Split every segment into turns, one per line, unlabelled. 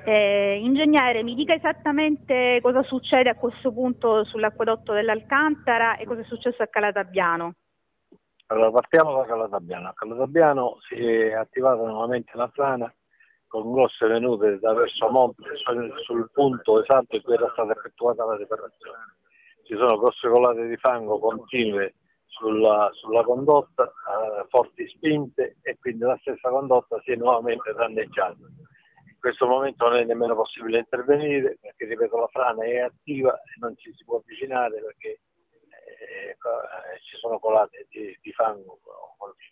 Ingegnere, mi dica esattamente cosa succede a questo punto sull'acquedotto dell'Alcantara e cosa è successo a Calatabbiano.
Allora partiamo da Calatabbiano. A Calatabbiano si è attivata nuovamente la frana con grosse venute da verso monte sul punto esatto in cui era stata effettuata la riparazione. Ci sono grosse colate di fango continue sulla condotta, forti spinte, e quindi la stessa condotta si è nuovamente danneggiata. In questo momento non è nemmeno possibile intervenire perché, ripeto, la frana è attiva e non ci si può avvicinare perché ci sono colate di fango continue.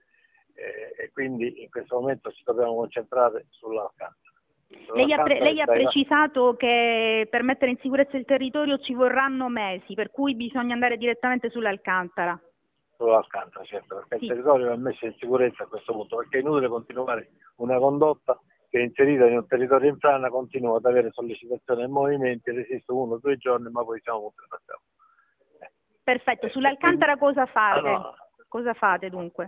E quindi in questo momento ci dobbiamo concentrare sull'Alcantara.
Lei ha precisato che per mettere in sicurezza il territorio ci vorranno mesi, per cui bisogna andare direttamente sull'Alcantara.
Sull'Alcantara, certo, perché sì. Il territorio va messo in sicurezza a questo punto, perché è inutile continuare una condotta che è inserita in un territorio in frana, continua ad avere sollecitazione e movimenti, resiste 1 o 2 giorni, ma poi siamo contrattati.
Perfetto, sull'Alcantara cosa fate?
Allora,
cosa fate dunque?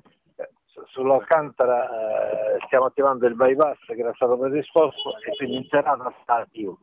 Sull'Alcantara stiamo attivando il bypass che era stato predisposto e quindi in serata sta attivo.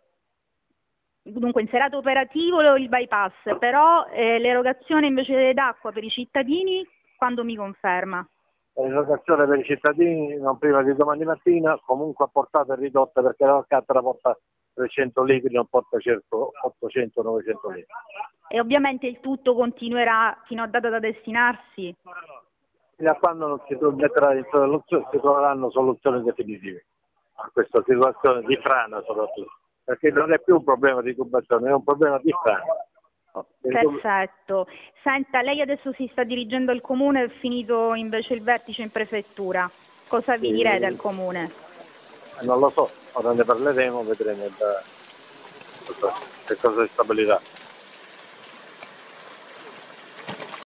Dunque in serata operativo il bypass, però l'erogazione invece d'acqua per i cittadini quando mi conferma?
L'erogazione per i cittadini non prima di domani mattina, comunque a portata ridotta perché l'Alcantara porta 300 litri, non porta certo 800-900 litri.
E ovviamente il tutto continuerà fino a data da destinarsi?
Fino a quando non si metterà in soluzione si troveranno soluzioni definitive a questa situazione di frana soprattutto, perché non è più un problema di tubazione, è un problema di frana.
Perfetto. Senta, lei adesso si sta dirigendo al comune, è finito invece il vertice in prefettura. Cosa vi direte al comune?
Non lo so, ora ne parleremo, vedremo che cosa si stabilirà.